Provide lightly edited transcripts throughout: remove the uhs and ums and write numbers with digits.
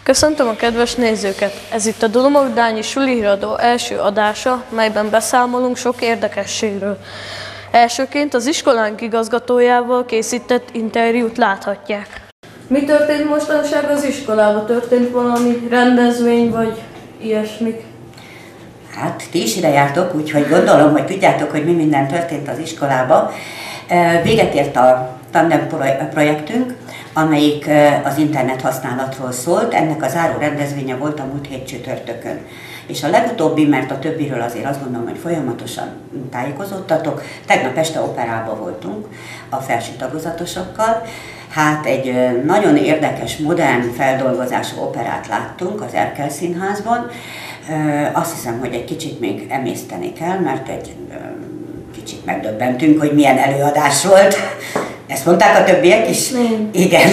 Köszöntöm a kedves nézőket! Ez itt a Dolomogdányi Sulihíradó első adása, melyben beszámolunk sok érdekességről. Elsőként az iskolánk igazgatójával készített interjút láthatják. Mi történt mostanság az iskolában? Történt valami rendezvény vagy ilyesmik? Hát ti is ide jártok, úgyhogy gondolom, hogy tudjátok, hogy mi minden történt az iskolában. Véget ért a Tandem projektünk, amelyik az internet használatról szólt. Ennek a záró rendezvénye volt a múlt hét csütörtökön. És a legutóbbi, mert a többiről azért azt gondolom, hogy folyamatosan tájékozódtatok, tegnap este operában voltunk a felső tagozatosokkal. Hát egy nagyon érdekes, modern feldolgozású operát láttunk az Erkel Színházban. Azt hiszem, hogy egy kicsit még emészteni kell, mert egy kicsit megdöbbentünk, hogy milyen előadás volt. Ezt mondták a többiek is? Igen.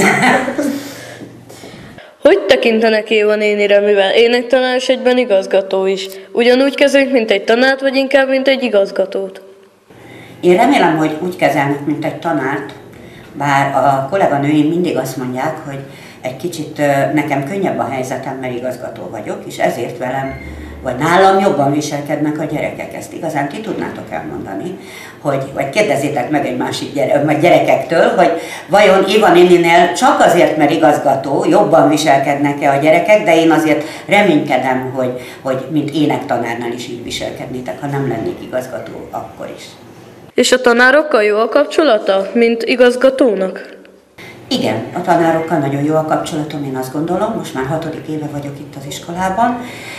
Hogy tekintenek Éva nénire, mivel énektanár és egyben igazgató is? Ugyanúgy kezelik, mint egy tanárt, vagy inkább, mint egy igazgatót? Én remélem, hogy úgy kezelnek, mint egy tanárt, bár a kolléganőim mindig azt mondják, hogy egy kicsit nekem könnyebb a helyzetem, mert igazgató vagyok, és ezért velem, vagy nálam jobban viselkednek a gyerekek. Ezt igazán ki tudnátok elmondani, vagy kérdezzétek meg egy másik gyerekektől, hogy vajon Éva néninél csak azért, mert igazgató, jobban viselkednek-e a gyerekek, de én azért reménykedem, hogy mint énektanárnál is így viselkednétek, ha nem lennék igazgató, akkor is. És a tanárokkal jó a kapcsolata, mint igazgatónak? Igen, a tanárokkal nagyon jó a kapcsolatom, én azt gondolom, most már 6. éve vagyok itt az iskolában,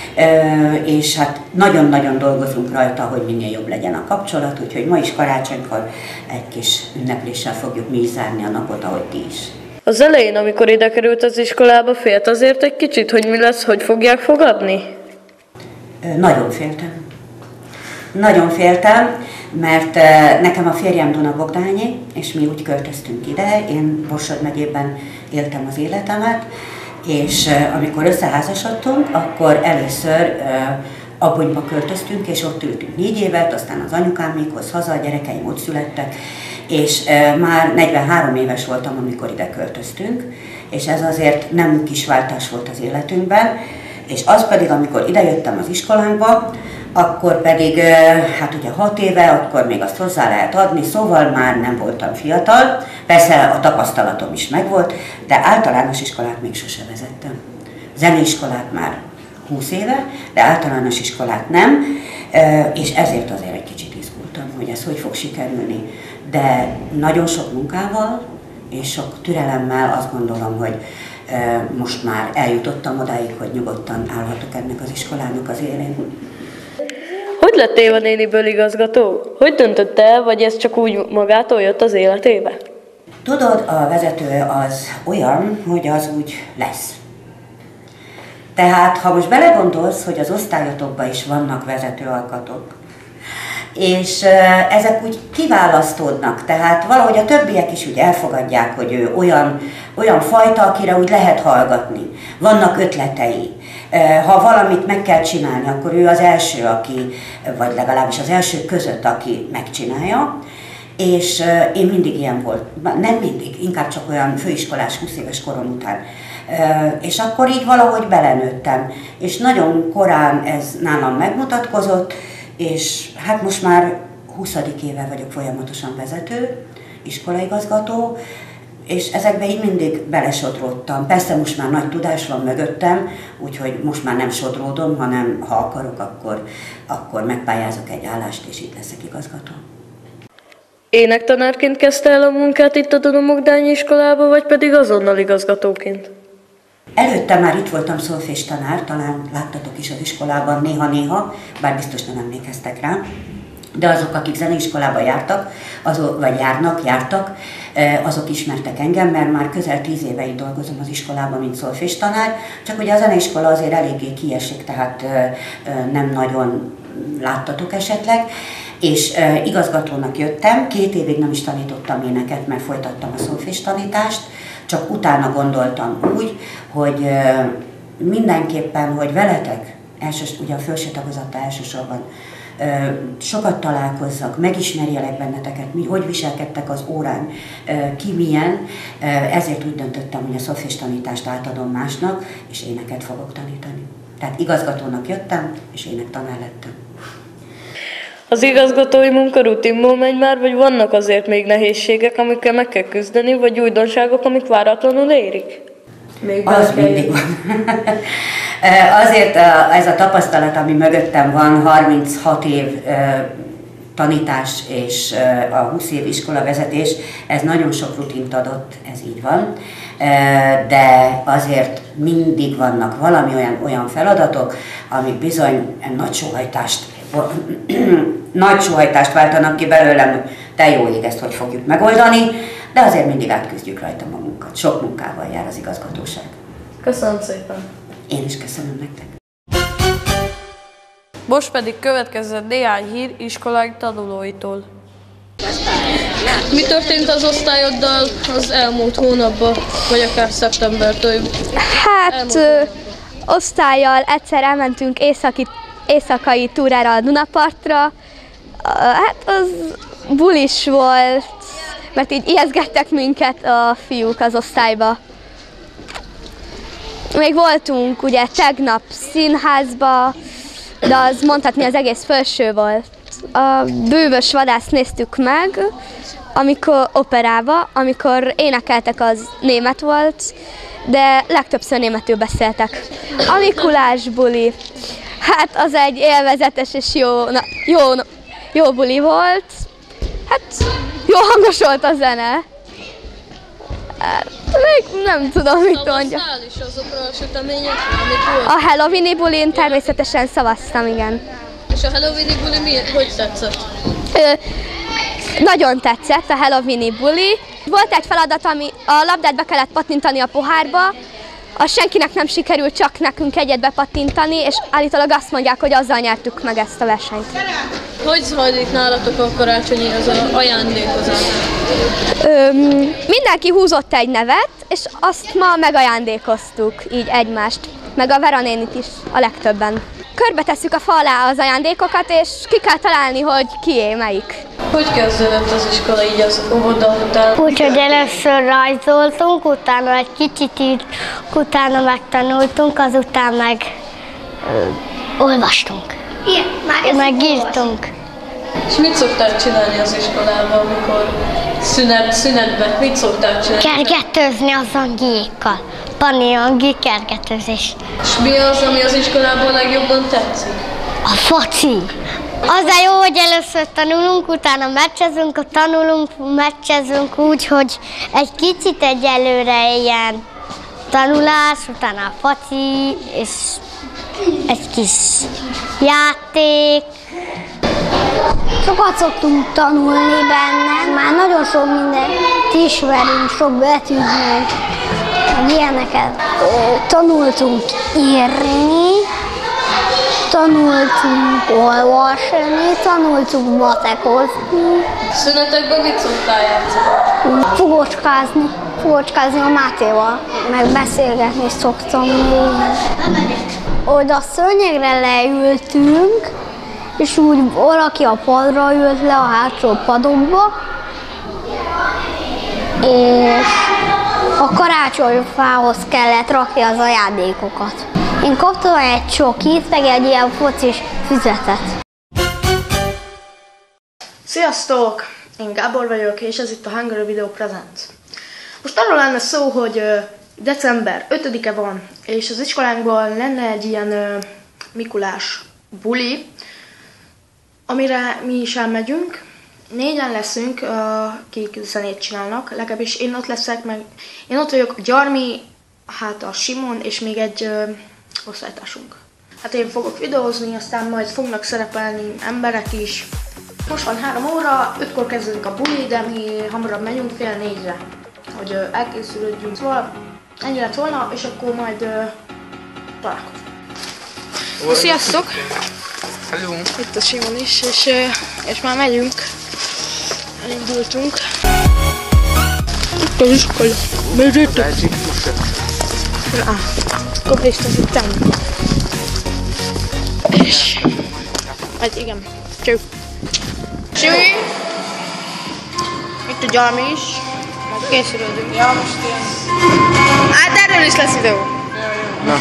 és hát nagyon-nagyon dolgozunk rajta, hogy minél jobb legyen a kapcsolat, úgyhogy ma is karácsonykor egy kis ünnepléssel fogjuk mi is zárni a napot, ahogy ti is. Az elején, amikor ide került az iskolába, félt azért egy kicsit, hogy mi lesz, hogy fogják fogadni? Nagyon féltem. Nagyon féltem, mert nekem a férjem Duna-Bogdányi, és mi úgy költöztünk ide, én Borsod megyében éltem az életemet, és amikor összeházasodtunk, akkor először Abonyba költöztünk, és ott ültünk 4 évet, aztán az anyukámékhoz haza, a gyerekeim ott születtek, és már 43 éves voltam, amikor ide költöztünk, és ez azért nem kis váltás volt az életünkben, és az pedig, amikor idejöttem az iskolánkba, akkor pedig, hát ugye 6 éve, akkor még azt hozzá lehet adni, szóval már nem voltam fiatal, persze a tapasztalatom is megvolt, de általános iskolát még sose vezettem. Zeneiskolát már 20 éve, de általános iskolát nem, és ezért azért egy kicsit izgultam, hogy ez hogy fog sikerülni. De nagyon sok munkával és sok türelemmel azt gondolom, hogy most már eljutottam odáig, hogy nyugodtan állhatok ennek az iskolának az élén. Hogy lett Éva néniből igazgató? Hogy döntött el, vagy ez csak úgy magától jött az életébe? Tudod, a vezető az olyan, hogy az úgy lesz. Tehát, ha most belegondolsz, hogy az osztályotokban is vannak vezetőalkatok, és ezek úgy kiválasztódnak, tehát valahogy a többiek is úgy elfogadják, hogy ő olyan fajta, akire úgy lehet hallgatni. Vannak ötletei. Ha valamit meg kell csinálni, akkor ő az első, aki, vagy legalábbis az első között, aki megcsinálja. És én mindig ilyen volt, nem mindig, inkább csak olyan főiskolás 20 éves korom után. És akkor így valahogy belenőttem. És nagyon korán ez nálam megmutatkozott, és hát most már 20. éve vagyok folyamatosan vezető, iskolaigazgató, és ezekbe így mindig belesodródtam. Persze most már nagy tudás van mögöttem, úgyhogy most már nem sodródom, hanem ha akarok, akkor megpályázok egy állást, és itt leszek igazgató. Énektanárként kezdte el a munkát itt a Dolomogdányi iskolába, vagy pedig azonnal igazgatóként? Előtte már itt voltam szolféstanár, talán láttatok is az iskolában néha-néha, bár biztos nem emlékeztek rá. De azok, akik zeneiskolába jártak, jártak, azok ismertek engem, mert már közel 10 éve itt dolgozom az iskolában, mint szolféstanár, csak ugye a zeneiskola azért eléggé kiesik, tehát nem nagyon láttatok esetleg, és igazgatónak jöttem, 2 évig nem is tanítottam éneket, mert folytattam a szolféstanítást, csak utána gondoltam úgy, hogy mindenképpen, hogy veletek, ugye a felső tagozattal elsősorban sokat találkozzak, megismerjelek benneteket, hogy viselkedtek az órán, ki milyen. Ezért úgy döntöttem, hogy a szofis tanítást átadom másnak, és éneket fogok tanítani. Tehát igazgatónak jöttem, és énektanár lettem. Az igazgatói munka rutinból megy már, vagy vannak azért még nehézségek, amikkel meg kell küzdeni, vagy újdonságok, amik váratlanul érik? Az mindig van. Azért ez a tapasztalat, ami mögöttem van, 36 év tanítás és a 20 év iskolavezetés, ez nagyon sok rutint adott, ez így van. De azért mindig vannak valami olyan feladatok, amik bizony nagy sóhajtást váltanak ki belőlem, de jó ég, ezt hogy fogjuk megoldani, de azért mindig átküzdjük rajtam a munkát. Sok munkával jár az igazgatóság. Köszönöm szépen! Én is köszönöm nektek! Most pedig következett néhány hír iskolák tanulóitól. Mi történt az osztályoddal az elmúlt hónapban, vagy akár szeptembertől? Hát osztállyal egyszer elmentünk éjszakai túrára a Dunapartra. Hát az bulis volt, mert így ijeszgettek minket a fiúk az osztályba. Még voltunk ugye tegnap színházba, de az mondhatni az egész felső volt. A Bűvös vadászt néztük meg, amikor operába, amikor énekeltek, az német volt, de legtöbbször németül beszéltek. A Mikulás buli, hát az egy élvezetes és jó buli volt. Hát jó hangos volt a zene. Hát, még nem tudom, mit mondjak. Szavaztál is azokra a süteményekre, amik volt? A Halloweeni bulin természetesen szavaztam, igen. És a Halloweeni buli hogy tetszett? Nagyon tetszett a Halloweeni buli. Volt egy feladat, ami a labdát be kellett pattintani a pohárba, az senkinek nem sikerült, csak nekünk egyet bepattintani, és állítólag azt mondják, hogy azzal nyertük meg ezt a versenyt. Hogy zajlik nálatok a karácsonyi az ajándékozás? Mindenki húzott egy nevet, és azt ma megajándékoztuk így egymást, meg a Vera nénit is a legtöbben. Körbe tesszük a fa alá az ajándékokat, és ki kell találni, hogy kié melyik. Hogy kezdődött az iskola így az óvoda után? Úgyhogy először rajzoltunk, utána egy kicsit így, utána megtanultunk, azután meg olvastunk. Meg írtunk. És mit szoktál csinálni az iskolában, amikor szünetben? Mit szoktál csinálni? Kergetőzni az angiékkal. Pani angi kergetőzés. És mi az, ami az iskolában legjobban tetszik? A foci. Az a jó, hogy először tanulunk, utána meccsezünk, meccsezünk úgy, hogy egy kicsit egyelőre ilyen tanulás, utána a foci, és egy kis játék. Sokat szoktunk tanulni benne, már nagyon sok mindent ismerünk, sok betűt meg ilyeneket. Tanultunk írni, tanultunk olvasni, tanultunk matekozni. Szünetekben mit szoktál játszani? Fogocskázni a Mátéval, meg beszélgetni szoktam még. Oda a szőnyegre leültünk, és úgy valaki a padra ült le, a hátsó padokba, és a karácsonyfához kellett rakni az ajándékokat. Én kaptam egy csokit, meg egy ilyen focis füzetet. Sziasztok! Én Gábor vagyok, és ez itt a Hungary Video Presents. Most arról lenne szó, hogy december 5-e van, és az iskolánkban lenne egy ilyen Mikulás buli, amire mi is elmegyünk. 4-en leszünk, akik zenét csinálnak, legalábbis én ott leszek, meg én ott vagyok, a Gyarmi, hát a Simon és még egy osztálytársunk. Hát én fogok videózni, aztán majd fognak szerepelni emberek is. Most van 3 óra, 5-kor kezdünk a buli, de mi hamarabb megyünk 3:30-re, hogy elkészülődjünk. Szóval ennyi lett volna, és akkor majd találkozunk. Sziasztok! Hello. Itt a Simon is, és már megyünk. Elindultunk. Itt az iskola. Mérdőtök? Kopést az itt. És... Hát igen. Cső. Csői. Itt a gyalmi is. Készülődünk. Ja, most ilyen. Hát erről is lesz videó. Na.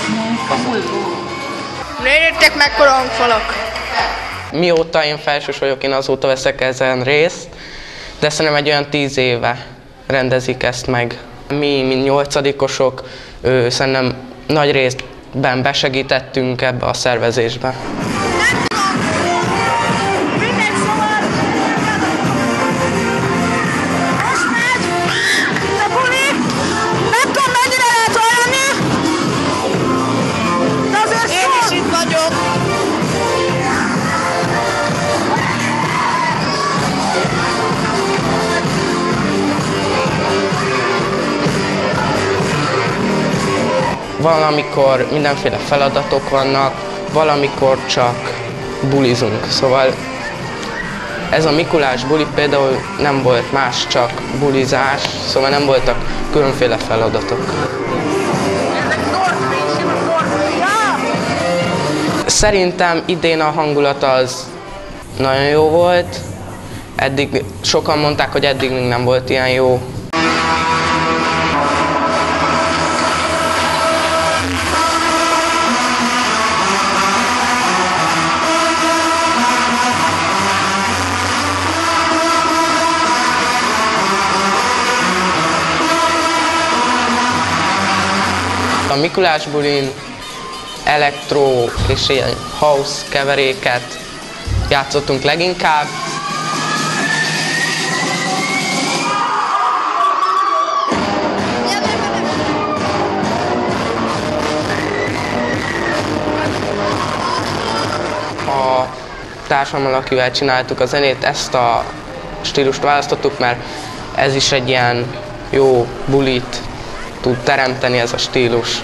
Nézzétek mekkora hangfalak. Mióta én felsős vagyok, én azóta veszek ezen részt, de szerintem egy olyan 10 éve rendezik ezt meg. Mi, mint 8-osok, szerintem nagy részben besegítettünk ebbe a szervezésbe. Valamikor mindenféle feladatok vannak, valamikor csak bulizunk. Szóval ez a Mikulás buli például nem volt más, csak bulizás, szóval nem voltak különféle feladatok. Szerintem idén a hangulat az nagyon jó volt. Eddig sokan mondták, hogy eddig még nem volt ilyen jó. A Mikulás bulin elektro és ilyen house keveréket játszottunk leginkább. A társammal, akivel csináltuk a zenét, ezt a stílust választottuk, mert ez is egy ilyen jó bulit tud teremteni, ez a stílus.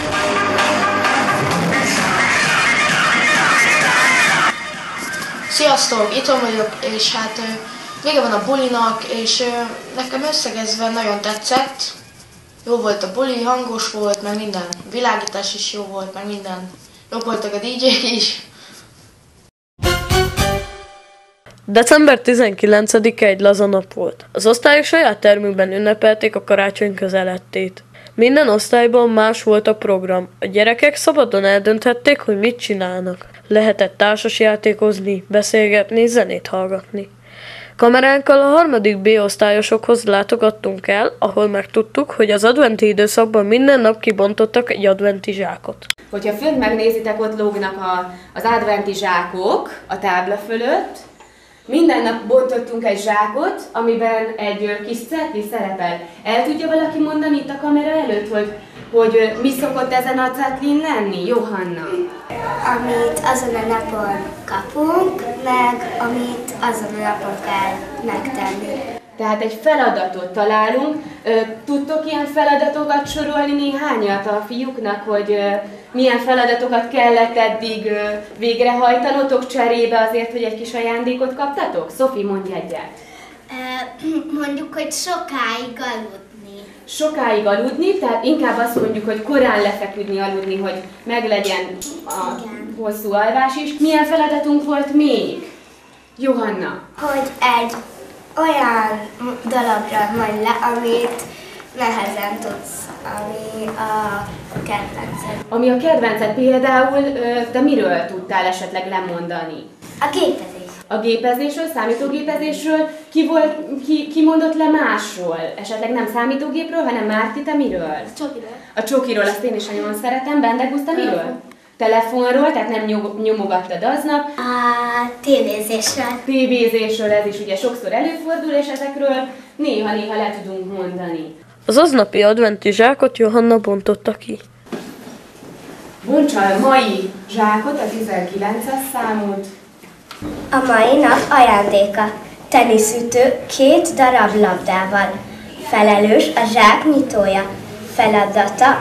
Sziasztok, itthon vagyok, és hát vége van a bulinak, és nekem összegezve nagyon tetszett. Jó volt a buli, hangos volt, meg minden. Világítás is jó volt, meg minden. Jobb voltak a DJ-k is. December 19-e egy laza nap volt. Az osztályok saját termükben ünnepelték a karácsony közelettét. Minden osztályban más volt a program. A gyerekek szabadon eldönthették, hogy mit csinálnak. Lehetett társasjátékozni, beszélgetni, zenét hallgatni. Kameránkkal a 3. B osztályosokhoz látogattunk el, ahol megtudtuk, hogy az adventi időszakban minden nap kibontottak egy adventi zsákot. Hogyha fönt megnézitek, ott lógnak az adventi zsákok a tábla fölött. Minden nap bontottunk egy zsákot, amiben egy kis cetli szerepel. El tudja valaki mondani itt a kamera előtt, hogy mi szokott ezen a cetlin lenni, Johanna? Amit azon a napon kapunk, meg amit azon a napon kell megtenni. Tehát egy feladatot találunk. Tudtok ilyen feladatokat sorolni néhányat a fiúknak, hogy milyen feladatokat kellett eddig végrehajtanotok cserébe azért, hogy egy kis ajándékot kaptatok? Szofi, mondj egyet. Mondjuk, hogy sokáig aludni. Sokáig aludni, tehát inkább azt mondjuk, hogy korán lefeküdni, aludni, hogy meglegyen a hosszú alvás is. Milyen feladatunk volt még? Johanna? Hogy egy olyan dologra mondj le, amit nehezen tudsz, ami a kedvenced. Ami a kedvenced például, de miről tudtál esetleg lemondani? A gépezés. A gépezésről, számítógépezésről, ki mondott le másról? Esetleg nem számítógépről, hanem Márti, te miről? A csokiról. A csokiról, azt én is nagyon szeretem. Bendegúz, te miről? Telefonról, tehát nem nyomogattad aznap. A tévézésről. Tévézésről, ez is ugye sokszor előfordul, és ezekről néha-néha le tudunk mondani. Az aznapi adventi zsákot Johanna bontotta ki. Bontsa a mai zsákot, a 19-es számot. A mai nap ajándéka. Teniszütő 2 darab labdával. Felelős a zsák nyitója. Feladata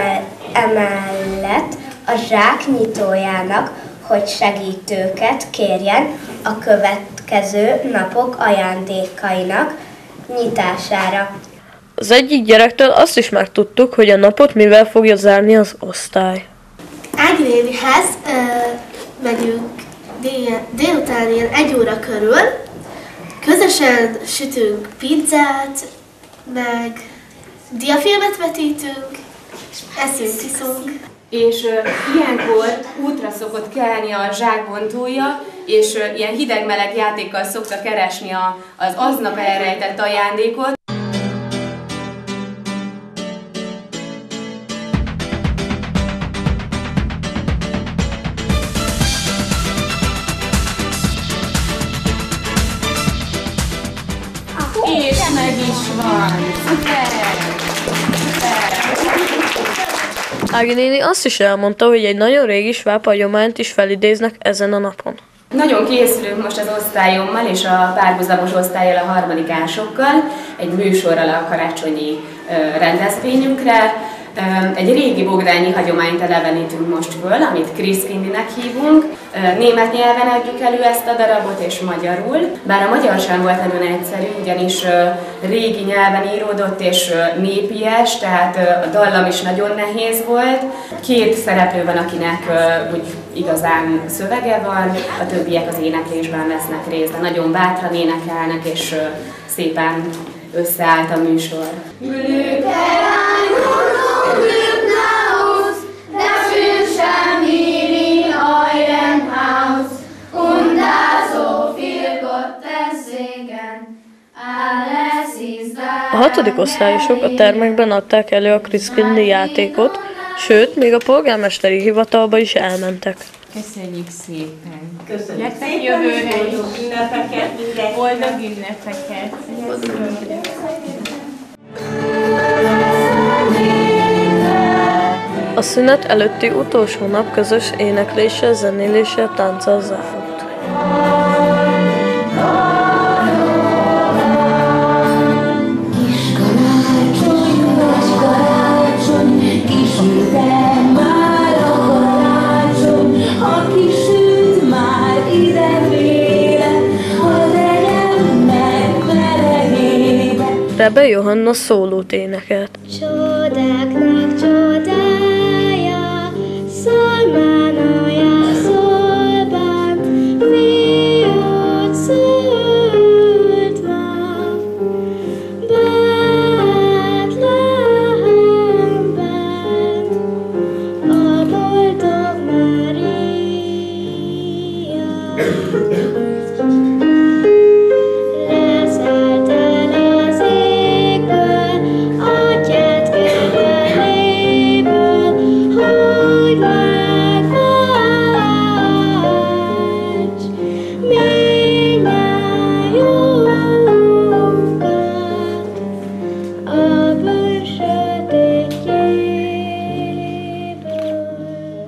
emellett a zsák nyitójának, hogy segítőket kérjen a következő napok ajándékainak nyitására. Az egyik gyerektől azt is megtudtuk, hogy a napot mivel fogja zárni az osztály. Ági nénihez megyünk délután ilyen 1 óra körül közösen sütünk pizzát, meg diafilmet vetítünk, eszünk, iszunk. És ilyenkor útra szokott kelni a zsákbontója, és ilyen hideg-meleg játékkal szokta keresni az aznap elrejtett ajándékot. És meg is van! Ági néni azt is elmondta, hogy egy nagyon régi sváb hagyományt is felidéznek ezen a napon. Nagyon készülünk most az osztályommal és a párhuzamos osztállyal, a harmadikásokkal egy műsorral a karácsonyi rendezvényünkre. Egy régi bogdányi hagyományt elevenítünk most föl, amit Kriszkindinek hívunk. Német nyelven adjuk elő ezt a darabot és magyarul. Bár a magyar sem volt nagyon egyszerű, ugyanis régi nyelven íródott és népies, tehát a dallam is nagyon nehéz volt. 2 szereplő van, akinek úgy igazán szövege van, a többiek az éneklésben vesznek részt, de nagyon bátran énekelnek, és szépen összeállt a műsor. A 6. osztályosok a termekben adták elő a Kriszkindi játékot, sőt, még a polgármesteri hivatalba is elmentek. Köszönjük szépen! Köszönjük szépen! Jövőre boldog ünnepeket! Boldog ünnepeket! A szünet előtti utolsó nap közös énekléssel, zenéléssel, tánccal zárult. Rebe Johanna szólót énekelt. Csodáknak csodája, szalmánaja szólban, fiút szült ma, Betlehemben, a boldog Mária. Leszállt el az égből, atyád kezeléből, hogy megválts mindnyájunkat a bűn sötétjéből.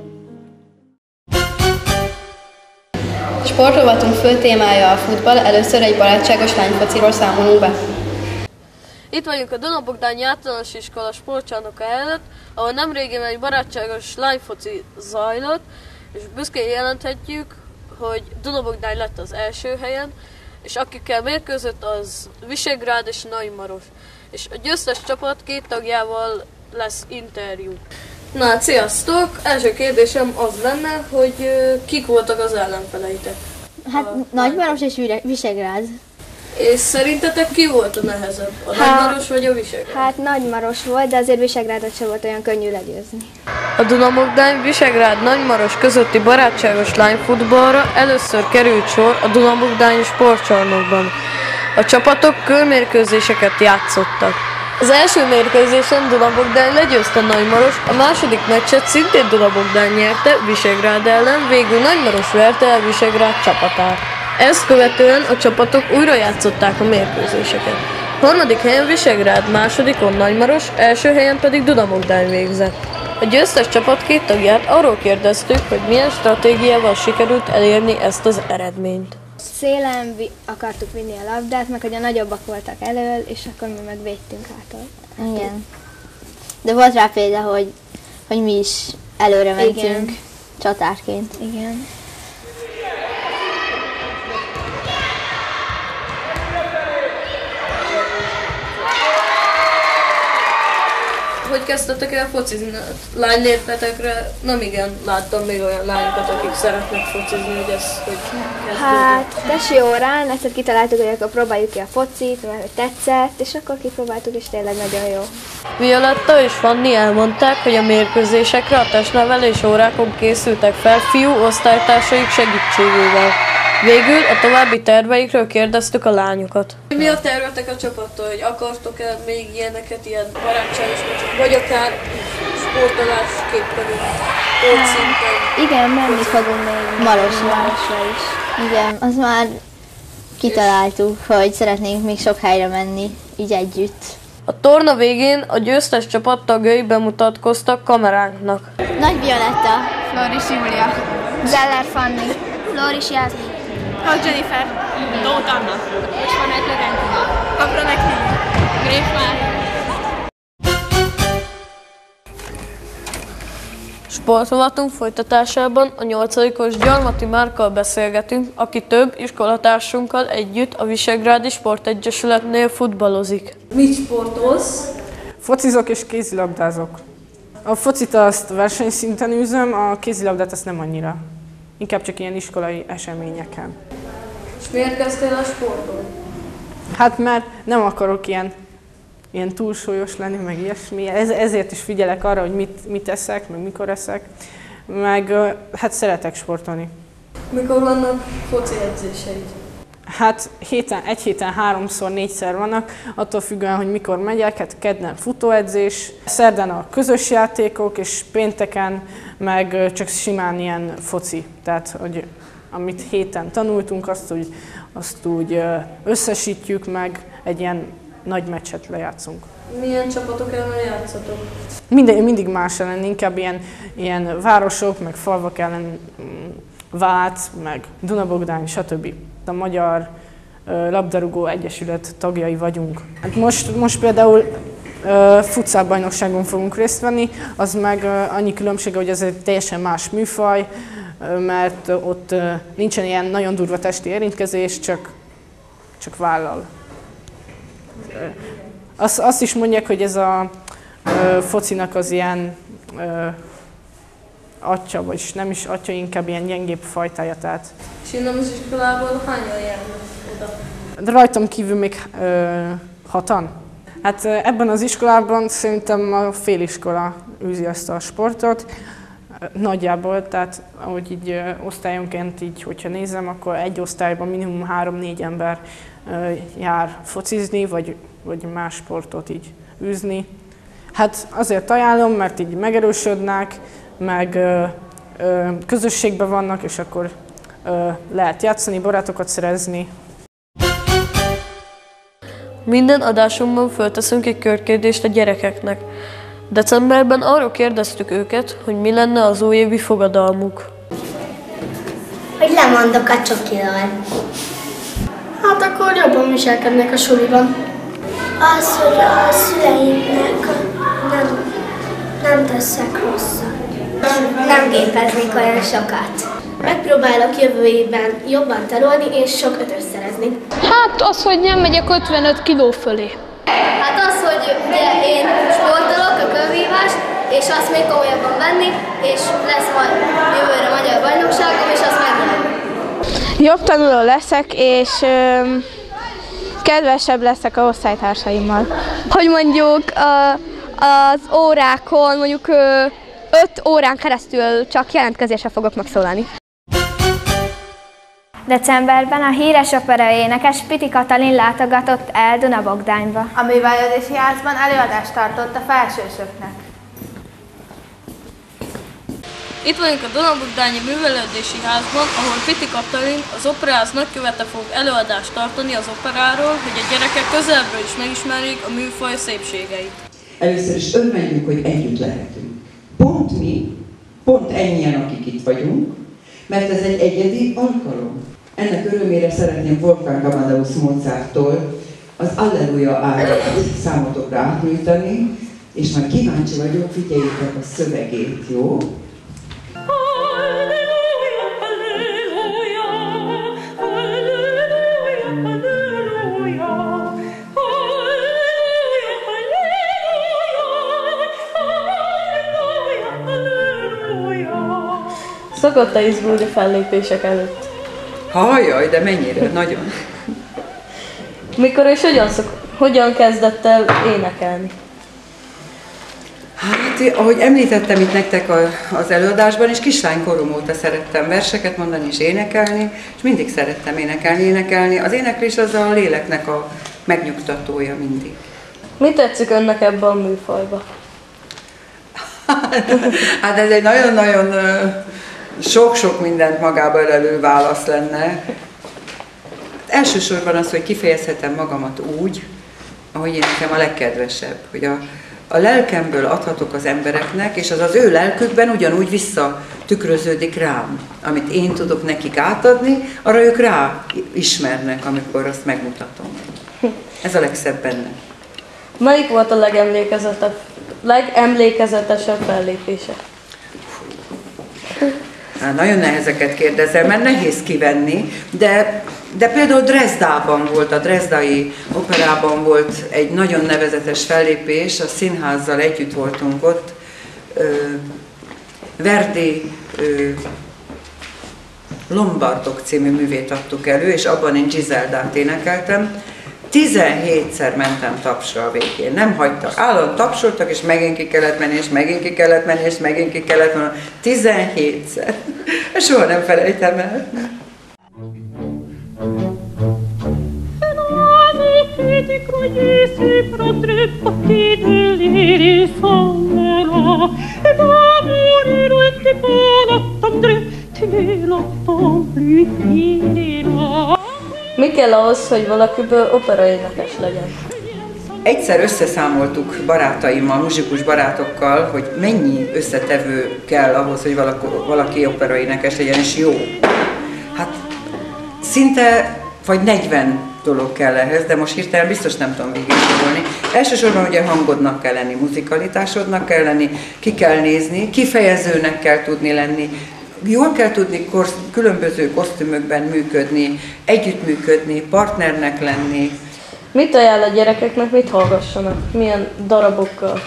Sportrovatunk fő témája a futball, először egy barátságos lányfociról számolunk be. Itt vagyunk a Dunabogdányi Általános Iskola sportcsarnoka előtt, ahol nemrégiben egy barátságos lányfoci zajlott, és büszkén jelenthetjük, hogy Dunabogdány lett az első helyen, és akikkel mérkőzött, az Visegrád és Nagymaros. És a győztes csapat 2 tagjával lesz interjú. Na hát, sziasztok! Első kérdésem az lenne, hogy kik voltak az ellenfeleitek? Hát Nagymaros és Visegrád. És szerintetek ki volt a nehezebb? A Nagymaros vagy a Visegrád? Hát Nagymaros volt, de azért Visegrádot sem volt olyan könnyű legyőzni. A Dunabogdány Visegrád Nagymaros közötti barátságos lányfutballra először került sor a Dunabogdányi sportcsarnokban. A csapatok körmérkőzéseket játszottak. Az első mérkőzésen Dunabogdány legyőzte Nagymaros, a második meccset szintén Dunabogdány nyerte Visegrád ellen, végül Nagymaros verte el Visegrád csapatát. Ezt követően a csapatok újra játszották a mérkőzéseket. Harmadik helyen Visegrád, másodikon Nagymaros, első helyen pedig Dunabogdány végzett. A győztes csapat 2 tagját arról kérdeztük, hogy milyen stratégiával sikerült elérni ezt az eredményt. Szélen akartuk vinni a labdát, meg hogy a nagyobbak voltak elől, és akkor mi meg védtünk hátul. Igen. De volt rá példa, hogy mi is előre mentünk. Igen. Csatárként. Igen. Hogy kezdtetek el focizni? Lánylépletekre nem igen láttam még olyan lányokat, akik szeretnek focizni, hogy ez hogy kezdődött. Hát, tesi órán egyszer kitaláltuk, hogy akkor próbáljuk ki a focit, mert hogy tetszett, és akkor kipróbáltuk, és tényleg nagyon jó. Violetta és Fanni elmondták, hogy a mérkőzésekre a testnevelés órákon készültek fel fiú osztálytársaik segítségével. Végül a további terveikről kérdeztük a lányokat. Mi a tervetek a csapattól, hogy akartok-e még ilyeneket, ilyen barátságos meccsek, vagy akár sportolásképpen, szinten? Igen, menni fogunk még Marosra is. Igen, az már kitaláltuk, hogy szeretnénk még sok helyre menni, így együtt. A torna végén a győztes csapat tagjai bemutatkoztak kameránknak. Nagy Violetta, Floris Júlia, Zeller Fanni, Floris Jászmi, Hag Jennifer, Tóth Anna, és van egy Lorentina, Kapronek Lili, Gréf Mária. Sportrovatunk folytatásában a 8-os Gyarmati Márkkal beszélgetünk, aki több iskolatársunkkal együtt a Visegrádi Sportegyesületnél futballozik. Mit sportolsz? Focizok és kézilabdázok. A focit azt versenyszinten űzöm, a kézilabdát azt nem annyira. Inkább csak ilyen iskolai eseményeken. És miért kezdtél el sportolni? Hát mert nem akarok ilyen túlsúlyos lenni, meg ilyesmi. Ezért is figyelek arra, hogy mit eszek, meg mikor eszek. Meg hát szeretek sportolni. Mikor vannak foci edzéseid? Hát egy héten 3-szor, 4-szer vannak, attól függően, hogy mikor megyek. Hát kedden futóedzés, szerdán a közös játékok, és pénteken meg csak simán ilyen foci. Tehát, hogy amit héten tanultunk, azt úgy összesítjük meg, egy ilyen nagy meccset lejátszunk. Milyen csapatok ellen játszatok? Mindig más ellen, inkább ilyen városok, meg falvak ellen, Vác, meg Duna-Bogdány, stb. A Magyar Labdarúgó Egyesület tagjai vagyunk. Hát most például futszálbajnokságon fogunk részt venni, az meg annyi különbsége, hogy ez egy teljesen más műfaj, mert ott nincsen ilyen nagyon durva testi érintkezés, csak vállal. Azt is mondják, hogy ez a focinak az ilyen atya, vagyis nem is atya, inkább ilyen gyengébb fajtája. Tehát. És innen az iskolából hányan járnak oda? Rajtam kívül még 6-an. Hát ebben az iskolában szerintem a féliskola űzi ezt a sportot. Nagyjából, tehát ahogy így osztályonként így, hogyha nézem, akkor egy osztályban minimum 3-4 ember jár focizni, vagy más sportot így űzni. Hát azért ajánlom, mert így megerősödnek, meg közösségben vannak, és akkor lehet játszani, barátokat szerezni. Minden adásunkban fölteszünk egy körkérdést a gyerekeknek. Decemberben arról kérdeztük őket, hogy mi lenne az újévi fogadalmuk. Hogy lemondok a csokiról. Hát akkor jobban viselkednek a suliban. Az, hogy a szüleimnek nem teszek rosszat. Nem gépeznék olyan sokat. Megpróbálok jövő évben jobban tanulni és sok ötös szerezni. Hát az, hogy nem megyek 55 kiló fölé. Hát az, hogy ugye én sportolok, a kövívás, és azt még komolyabban venni, és lesz majd jövőre magyar bajnokságom, és azt megnyerni. Jobb tanuló leszek, és kedvesebb leszek a osztálytársaimmal. Hogy mondjuk az órákon, mondjuk 5 órán keresztül csak jelentkezésre fogok megszólalni. Decemberben a híres opera énekes Piti Katalin látogatott el Duna-Bogdányba. A művelődési házban előadást tartott a felsősöknek. Itt vagyunk a Duna-Bogdányi Művelődési Házban, ahol Piti Katalin, az operaház nagykövete fog előadást tartani az operáról, hogy a gyerekek közelről is megismerjék a műfaj szépségeit. Először is örvendjük, hogy együtt lehetünk. Pont ennyien, akik itt vagyunk, mert ez egy egyedi alkalom. Ennek örömére szeretném Wolfgang Amadeus Mozarttól az Alleluja áradat számotokra átnyújtani, és már kíváncsi vagyok, figyeljétek a szövegét, jó? Szokott-e izgulni fellépések előtt? Hajjaj, de mennyire, nagyon. Mikor és hogyan kezdett el énekelni? Hát, ahogy említettem itt nektek az előadásban, és kislánykorom óta szerettem verseket mondani és énekelni, és mindig szerettem énekelni. Az éneklés az a léleknek a megnyugtatója mindig. Mi tetszik önnek ebben a műfajban? Hát ez egy nagyon-nagyon sok-sok mindent magába ölelő válasz lenne. Elsősorban az, hogy kifejezhetem magamat úgy, ahogy én nekem a legkedvesebb, hogy a lelkemből adhatok az embereknek, és az ő lelkükben ugyanúgy visszatükröződik rám. Amit én tudok nekik átadni, arra ők rá ismernek, amikor azt megmutatom. Ez a legszebb benne. Melyik volt a legemlékezetesebb fellépése? Hát, nagyon nehezeket kérdezem, mert nehéz kivenni, de például Dresdában volt, a Dresdai Operában volt egy nagyon nevezetes fellépés, a színházzal együtt voltunk ott, Verdi Lombardok című művét adtuk elő, és abban én Giseldát énekeltem. 17-szer mentem tapsra a végén, nem hagytak. Állandóan tapsoltak, és megint ki kellett menni, és megint ki kellett menni, és megint ki kellett menni. 17-szer. Soha nem felejtem el. Mi kell ahhoz, hogy valakiből operaénekes legyen? Egyszer összeszámoltuk barátaimmal, muzsikus barátokkal, hogy mennyi összetevő kell ahhoz, hogy valaki operaénekes legyen, és jó. Hát szinte vagy 40 dolog kell ehhez, de most hirtelen biztos nem tudom végigsorolni. Elsősorban ugye hangodnak kell lenni, muzikalitásodnak kell lenni, ki kell nézni, kifejezőnek kell tudni lenni, jól kell tudni különböző kosztümökben működni, együttműködni, partnernek lenni. Mit ajánl a gyerekeknek, mit hallgassanak? Milyen darabokat?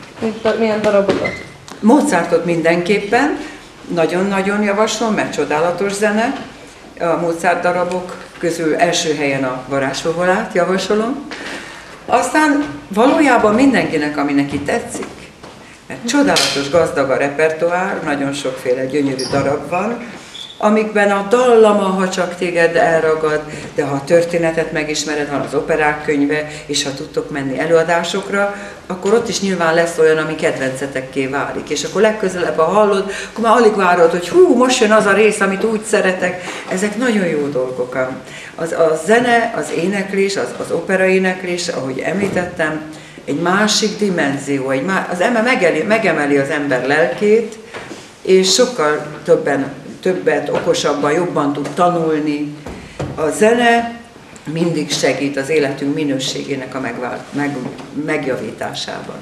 Mozartot mindenképpen, nagyon-nagyon javaslom, mert csodálatos zene. A Mozart darabok közül első helyen a Varázsfovolát javasolom. Aztán valójában mindenkinek, ami neki tetszik. Mert csodálatos, gazdag a repertoár, nagyon sokféle gyönyörű darab van, amikben a dallama, ha csak téged elragad, de ha a történetet megismered, van az operák könyve, és ha tudtok menni előadásokra, akkor ott is nyilván lesz olyan, ami kedvencetekké válik. És akkor legközelebb, ha hallod, akkor már alig várod, hogy hú, most jön az a rész, amit úgy szeretek. Ezek nagyon jó dolgok. A zene, az éneklés, az operaéneklés, ahogy említettem, egy másik dimenzió, az megemeli az ember lelkét, és sokkal többet, okosabban, jobban tud tanulni. A zene mindig segít az életünk minőségének a megjavításában.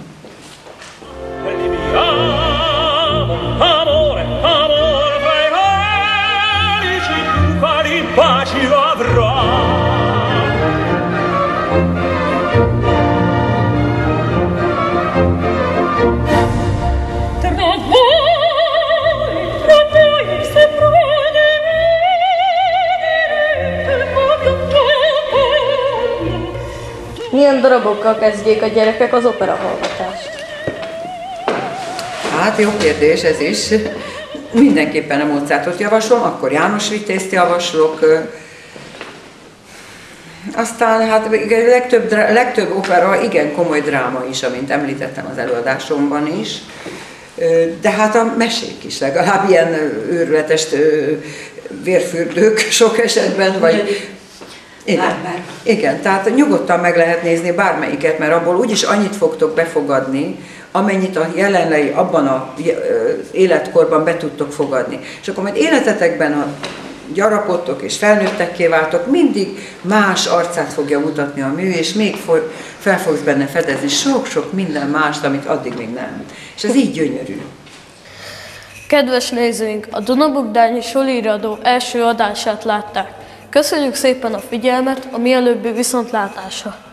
Milyen darabokkal kezdjék a gyerekek az opera hallgatást? Hát jó kérdés ez is. Mindenképpen a Mozartot javaslom, akkor János Vitézt javaslok. Aztán hát legtöbb opera igen komoly dráma is, amint említettem az előadásomban is. De hát a mesék is legalább ilyen őrületes vérfürdők sok esetben, vagy... Igen, tehát nyugodtan meg lehet nézni bármelyiket, mert abból úgyis annyit fogtok befogadni, amennyit a jelenlegi, abban az életkorban be tudtok fogadni. És akkor majd életetekben, ha gyarapodtok és felnőttekké váltok, mindig más arcát fogja mutatni a mű, és még fel fogsz benne fedezni sok-sok minden mást, amit addig még nem. És ez így gyönyörű. Kedves nézőink, a Duna-Bogdányi Suliradó első adását látták. Köszönjük szépen a figyelmet, a mielőbbi viszontlátásra!